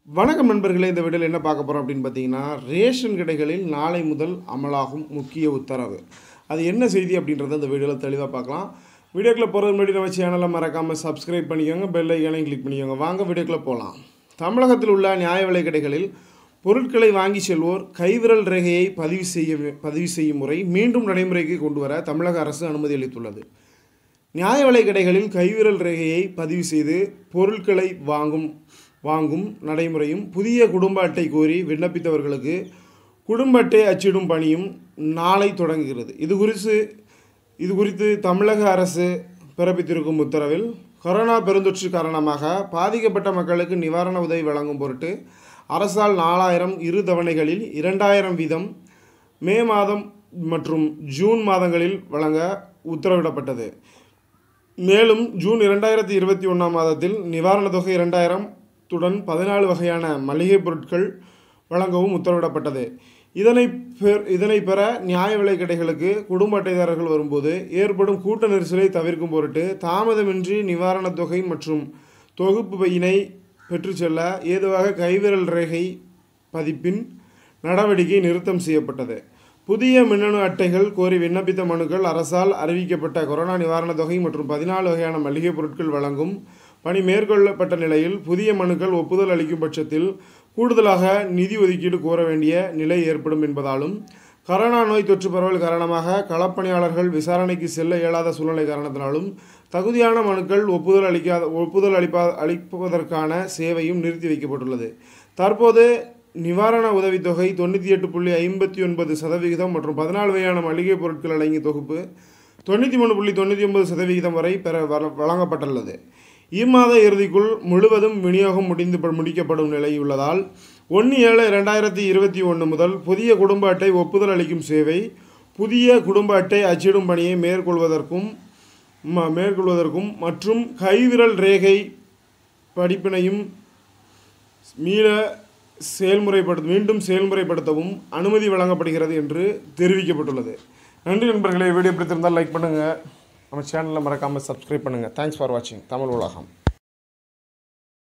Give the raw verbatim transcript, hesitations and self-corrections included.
வணக்கம் நண்பர்களே, இந்த வீடியோவில் என்ன பார்க்க போகிறோம் அப்படின்னு பார்த்தீங்கன்னா, ரேஷன் கடைகளில் நாளை முதல் அமலாகும் முக்கிய உத்தரவு. அது என்ன செய்தி அப்படின்றத இந்த வீடியோவில் தெளிவாக பார்க்கலாம். வீடியோக்குள்ளே போகிறது முன்னாடி நம்ம சேனலை மறக்காமல் சப்ஸ்கிரைப் பண்ணிக்கோங்க, பெல் ஐக்கானையும் கிளிக் பண்ணிக்கோங்க. வாங்க வீடியோக்குள்ளே போகலாம். தமிழகத்தில் உள்ள நியாய விலை கடைகளில் பொருட்களை வாங்கி செல்வோர் கைவிரல் ரேகையை பதிவு செய்ய பதிவு செய்யும் முறை மீண்டும் நடைமுறைக்கு கொண்டு வர தமிழக அரசு அனுமதி அளித்துள்ளது. நியாய விலை கடைகளில் கைவிரல் ரேகையை பதிவு செய்து பொருட்களை வாங்கும் வாங்கும் நடைமுறையும் புதிய குடும்ப அட்டை கோரி விண்ணப்பித்தவர்களுக்கு குடும்ப அட்டை அச்சிடும் பணியும் நாளை தொடங்குகிறது. இது குறித்து இது குறித்து தமிழக அரசு பிறப்பித்திருக்கும் உத்தரவில், கொரோனா பெருந்தொற்று காரணமாக பாதிக்கப்பட்ட மக்களுக்கு நிவாரண உதவி வழங்கும் பொருட்டு அரசால் நாலாயிரம் இரு தவணைகளில் இரண்டாயிரம் வீதம் மே மாதம் மற்றும் ஜூன் மாதங்களில் வழங்க உத்தரவிடப்பட்டது. மேலும் ஜூன் இரண்டாயிரத்தி இருபத்தி ஒன்றாம் மாதத்தில் நிவாரணத் தொகை இரண்டாயிரம் துடன் பதினாலு வகையான மளிகை பொருட்கள் வழங்கவும் உத்தரவிடப்பட்டது. இதனை பெற இதனை பெற நியாய விலை கடைகளுக்கு குடும்ப அட்டைதாரர்கள் வரும்போது ஏற்படும் கூட்ட நெரிசலை தவிர்க்கும் பொருட்டு தாமதமின்றி நிவாரணத் தொகை மற்றும் தொகுப்பு பையினை பெற்று செல்ல ஏதுவாக கைவிரல் ரேகை பதிப்பின் நடவடிக்கை நிறுத்தம் செய்யப்பட்டது. புதிய மின்னணு அட்டைகள் கோரி விண்ணப்பித்த மனுக்கள் அரசால் அறிவிக்கப்பட்ட கொரோனா நிவாரணத் தொகை மற்றும் பதினாலு வகையான மளிகை பொருட்கள் வழங்கும் பணி மேற்கொள்ளப்பட்ட நிலையில் புதிய மனுக்கள் ஒப்புதல் அளிக்கும் பட்சத்தில் கூடுதலாக நிதி ஒதுக்கீடு கோர வேண்டிய நிலை ஏற்படும் என்பதாலும், கொரோனா நோய் தொற்று பரவல் காரணமாக களப்பணியாளர்கள் விசாரணைக்கு செல்ல இயலாத சூழ்நிலை காரணத்தினாலும் தகுதியான மனுக்கள் ஒப்புதல் அளிக்காத ஒப்புதல் அளிப்பா அளிப்பதற்கான சேவையும் நிறுத்தி வைக்கப்பட்டுள்ளது. தற்போது நிவாரண உதவித்தொகை தொண்ணூற்றி எட்டு புள்ளி ஐம்பத்தி ஒன்பது சதவிகிதம் மற்றும் பதினாலு வகையான மளிகை பொருட்கள் அடங்கிய தொகுப்பு தொண்ணூற்றி மூணு புள்ளி தொண்ணூற்றி ஒன்பது சதவிகிதம் வரை பெற வழங்கப்பட்டுள்ளது. இம்மாத இறுதிக்குள் முழுவதும் விநியோகம் முடிந்து முடிக்கப்படும் நிலை உள்ளதால் ஒன்று ஏழு இரண்டாயிரத்தி இருபத்தி ஒன்று முதல் புதிய குடும்ப அட்டை ஒப்புதல் அளிக்கும் சேவை, புதிய குடும்ப அட்டை அச்சிடும் பணியை மேற்கொள்வதற்கும் மேற்கொள்வதற்கும் மற்றும் கைவிரல் ரேகை படிப்பினையும் மீள செயல்முறைப்படுத்த மீண்டும் செயல்முறைப்படுத்தவும் அனுமதி வழங்கப்படுகிறது என்று தெரிவிக்கப்பட்டுள்ளது. நன்றி நண்பர்களே. வீடியோ பிடித்திருந்தால் லைக் பண்ணுங்கள், நம்ம சேனலில் மறக்காமல் சப்ஸ்கிரைப் பண்ணுங்கள். தேங்க்ஸ் ஃபார் வாட்சிங் தமிழ் உலகம்.